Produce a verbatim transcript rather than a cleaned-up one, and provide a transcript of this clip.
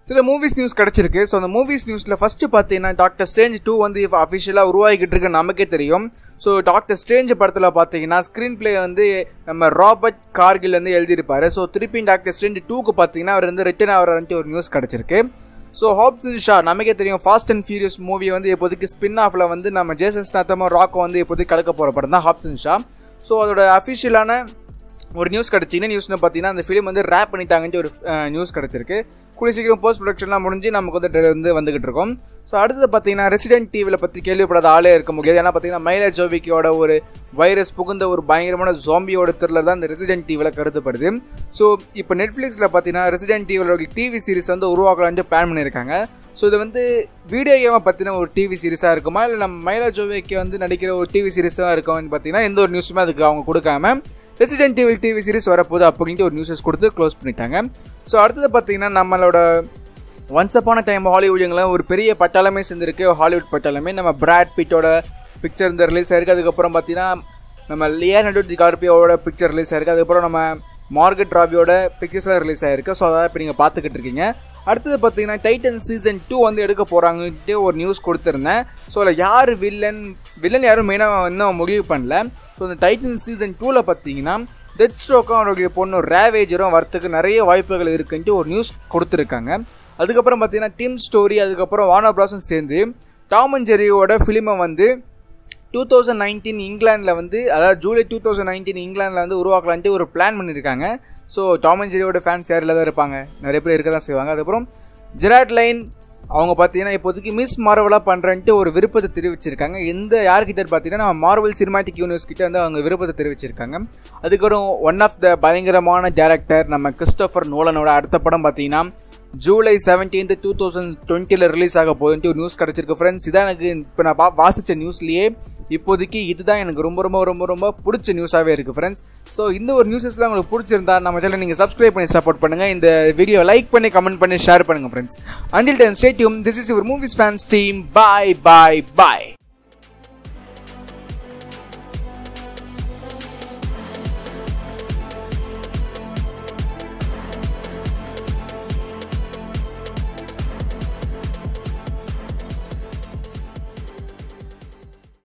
சில movies news கிடைச்சிருக்கு. So அந்த மூவிஸ் நியூஸில் ஃபஸ்ட்டு பார்த்தீங்கன்னா டாக்டர் ஸ்ட்ரேஞ்ச் டூ வந்து இப்போ அஃபிஷியலாக உருவாகிக்கிட்டு இருக்கு நமக்கே தெரியும். ஸோ டாக்டர் ஸ்ட்ரேஞ்ச் படத்தில் பார்த்தீங்கன்னா ஸ்க்ரீன் பிளே வந்து நம்ம ராபர்ட் கார்கில் வந்து எழுதியிருப்பார். ஸோ திருப்பி டாக்டர் ஸ்ட்ரேஞ்ச் டூக்கு பார்த்தீங்கன்னா அவர் வந்து ரிட்டர்ன் ஆகிறான்ட்டு ஒரு நியூஸ் கிடச்சிருக்கு. ஸோ ஹாப்சன் ஷா நமக்கே தெரியும் ஃபாஸ்ட் அண்ட் ஃபியூரியஸ் மூவி வந்து இப்போதைக்கு ஸ்பின் ஆஃபில் வந்து நம்ம ஜேசன் ஸ்டாத்தமும் ராக்கோ வந்து இப்போதைக்கு கலக்க போகிற படம் தான் ஹாப்சன் ஷா. ஸோ அதோட அஃபிஷியலான ஒரு நியூஸ் கிடச்சிங்கன்னா நியூஸ்னு பார்த்தீங்கன்னா அந்த ஃபிலிம் வந்து ரேப் பண்ணிட்டாங்கன்ட்டு ஒரு நியூஸ் கிடச்சிருக்கு. கூடிய சீக்கிரம் போஸ்ட் ப்ரொடக்ஷன்லாம் முடிஞ்சு நமக்கு வந்து வந்து வந்துகிட்டு இருக்கோம். ஸோ அடுத்தது பார்த்தீங்கன்னா ரெசிடென்ட் டிவியில் பற்றி கேள்விப்படாத ஆளே இருக்க முடியாது. ஏன்னா பார்த்தீங்கன்னா மைலா ஜோவிக்கோட ஒரு வைரஸ் புகுந்த ஒரு பயங்கரமான ஜாம்பியோட த்ரில்லர் தான் இந்த ரெசிடென்ட் டிவியில் கருதப்படுது. ஸோ இப்போ நெட்ஃப்ளிக்ஸில் பார்த்தீங்கன்னா ரெசிடென்ட் டிவியில் டிவி சீரிஸ் வந்து உருவாக்கலான்ட்டு பிளான் பண்ணியிருக்காங்க. ஸோ இது வந்து வீடியோ கேமை பற்றின ஒரு டிவி சீரிஸாக இருக்குமா இல்லை நம்ம மைலா ஜோவிக்கு வந்து நடிக்கிற ஒரு டிவி சீரிஸாக இருக்கும்னு பார்த்தீங்கன்னா எந்த ஒரு நியூஸுமே அதுக்கு அவங்க கொடுக்காம ரெசிடென்ட் டிவி டிவி சீரிஸ் வரப்போகுது அப்படின்ட்டு ஒரு நியூஸஸ் கொடுத்து க்ளோஸ் பண்ணிட்டாங்க. ஸோ அடுத்தது பார்த்தீங்கன்னா நம்மளோட ஒன்ஸ் அப்பான டைம் ஹாலிவுட்டுங்களில் ஒரு பெரிய பட்டாளமே சேர்ந்துருக்கு. ஹாலிவுட் பட்டாளமே நம்ம பிராட் பிட்டோட பிக்சர் இந்த ரிலீஸ் ஆயிருக்கு. அதுக்கப்புறம் பார்த்தீங்கன்னா நம்ம லியோனார்டோ டிகார்பியோட பிக்சர் ரிலீஸ் ஆயிருக்கு. அதுக்கப்புறம் நம்ம மார்கட் ராபியோட பிக்சர்ஸ்லாம் ரிலீஸ் ஆயிருக்கு. ஸோ அதான் இப்போ நீங்கள் பார்த்துக்கிட்டு இருக்கீங்க. அடுத்தது பார்த்தீங்கன்னா டைட்டன் சீசன் டூ வந்து எடுக்க போகிறாங்கன்ட்டு ஒரு நியூஸ் கொடுத்துருந்தேன். ஸோ அதில் யார் வில்லன் வில்லன் யாரும் மெயினாக இன்னும் முடிவு பண்ணல. ஸோ அந்த டைட்டன் சீசன் டூவில் பார்த்தீங்கன்னா டெத் ஸ்ட்ரோக்கும் அவருடைய பொண்ணு ரேவேஜரும் வரத்துக்கு நிறைய வாய்ப்புகள் இருக்குன்ட்டு ஒரு நியூஸ் கொடுத்துருக்காங்க. அதுக்கப்புறம் பார்த்தீங்கன்னா டீம் ஸ்டோரி அதுக்கப்புறம் வார்னர் பிராஸும் சேர்ந்து டாம் அண்ட் ஜெரியோட ஃபிலிமை வந்து டூ தௌசண்ட் நைன்டீன் இங்கிலாண்டில் வந்து அதாவது ஜூலை டூ தௌசண்ட் நைன்டீன் இங்கிலாண்டில் வந்து உருவாக்கலான்ட்டு ஒரு பிளான் பண்ணியிருக்காங்க. ஸோ டாம் அண்ட் ஜெரியோட ஃபேன்ஸ் யாரில் தான் இருப்பாங்க, நிறைய பேர் இருக்க தான் செய்வாங்க. அதுக்கப்புறம் ஜெராட் லைன் அவங்க பார்த்தீங்கன்னா இப்போதைக்கு மிஸ் மார்வலாக பண்ணுறன்ட்டு ஒரு விருப்பத்தை தெரிவிச்சிருக்காங்க. எந்த யார்கிட்ட பார்த்தீங்கன்னா நம்ம மார்வல் சினிமாட்டிக் யூனிவர்ஸ் கிட்ட வந்து அவங்க விருப்பத்தை தெரிவிச்சிருக்காங்க. அதுக்கப்புறம் ஒன் ஆஃப் த பயங்கரமான டேரக்டர் நம்ம கிறிஸ்டோஃபர் நோலனோட அடுத்த படம் பார்த்தீங்கன்னா ஜூலை செவன்டீன்த் டூ தௌசண்ட் டுவெண்ட்டியில் ரிலீஸ் ஆக போகுதுன்ட்டு ஒரு நியூஸ் கிடச்சிருக்கு. ஃப்ரெண்ட்ஸ் இதான் எனக்கு இப்போ நான் பா வாசித்த நியூஸ்லேயே இப்போதைக்கு இதுதான் எனக்கு ரொம்ப ரொம்ப ரொம்ப ரொம்ப பிடிச்ச நியூஸாகவே இருக்குது ஃப்ரெண்ட்ஸ். ஸோ இந்த ஒரு நியூஸஸ்லாம் உங்களுக்கு பிடிச்சிருந்தா நம்ம சேனல் நீங்கள் சப்ஸ்கிரைப் பண்ணி சப்போர்ட் பண்ணுங்கள். இந்த வீடியோ லைக் பண்ணி கமெண்ட் பண்ணி ஷேர் பண்ணுங்கள் friends. Until then stay tune. This is your movies fans team. Bye bye bye.